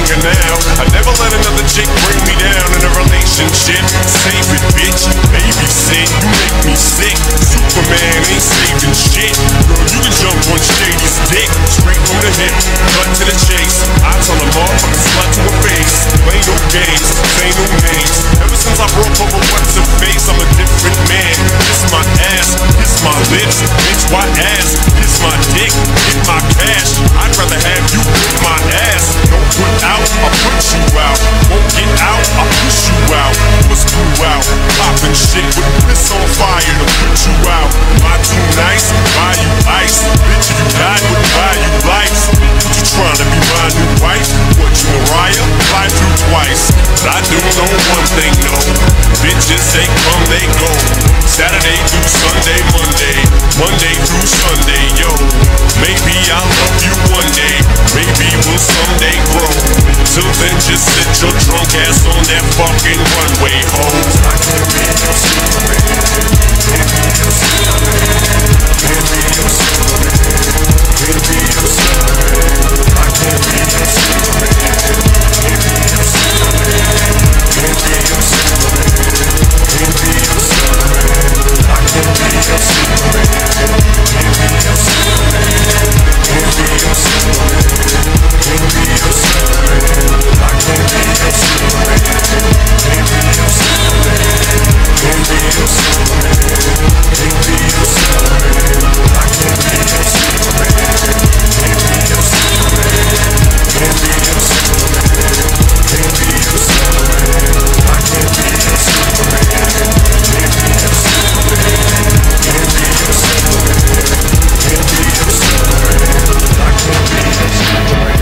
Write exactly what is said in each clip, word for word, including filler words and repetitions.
younger now. I never let another chick bring me down in a relationship. Save it, bitch, babysit, you make me sick. Superman ain't saving shit. Girl, you can jump on Shady's dick. Straight from the hip, cut to the chase. Eyes on a motherfucking slut to her face. Play no games, say no names. Ever since I broke over what's her face, I'm a different man. Kiss my ass, kiss my lips. Bitch, why ass? Kiss my dick, get my cash. I'd rather have you whip my ass. Don't put out, I'll put you out. Won't get out, I'll push you out. Push you out, poppin' shit with piss on fire to put you out. Am I too nice? Buy you ice. Bitch, if you died, would buy you lights. What you trying to be my new wife? What you Mariah? Fly through twice. I do know one thing, no. Bitches, they come, they go. Saturday through Sunday, Monday. Monday through Sunday, yo. Maybe I'll love you one day. Maybe we'll someday grow. Till then, just sit your drunk ass on that fucking runway, ho. I can't be your Superman. Can't be your Superman. Can't be your Superman. Can't be your Superman. I can't be your Superman. Can't be your Superman. Can't be your Superman. Can't be your Superman. I can't be your Superman. Can't be your Superman. Can't be your Superman. Can't be your Superman. I can't be your Superman. Can't be your Superman. Can't be your Superman. Can't be your Superman. I can't be your Superman. Can't be your Superman. Can't be your Superman. Can't be your Superman. I can't be your Superman. Can't be your Superman. Can't be your Superman. Can't be your Superman. I can't be your Superman.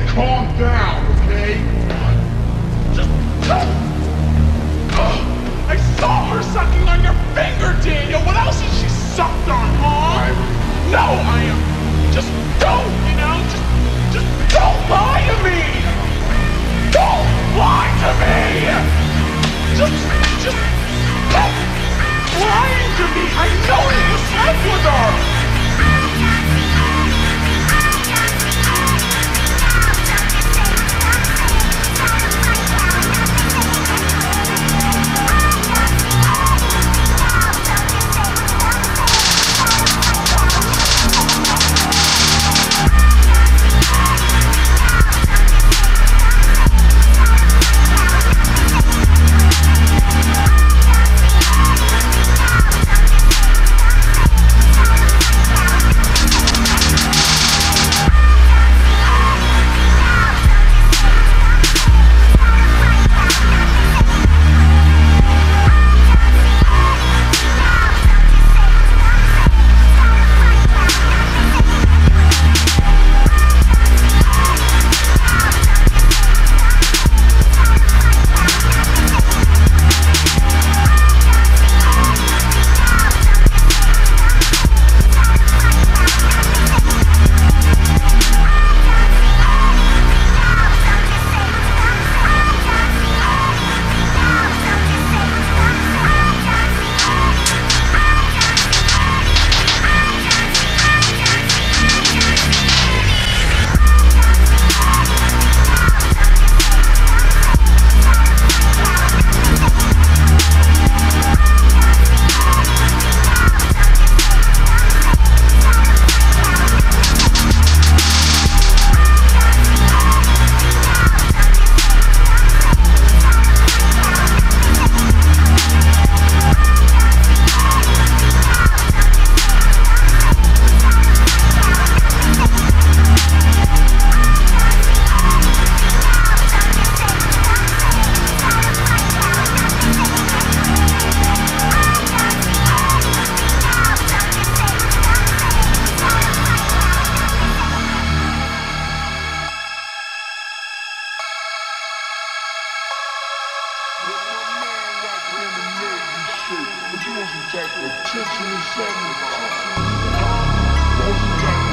calm down, okay? Just don't. Ugh, I saw her sucking on your finger, Daniel. What else has she sucked on, huh? I... No, I am. Just don't, you know? Just, just don't lie to me. Don't lie to me. Just, just stop lying to me. I know you slept with her. But you want some type of attention or something? Want some type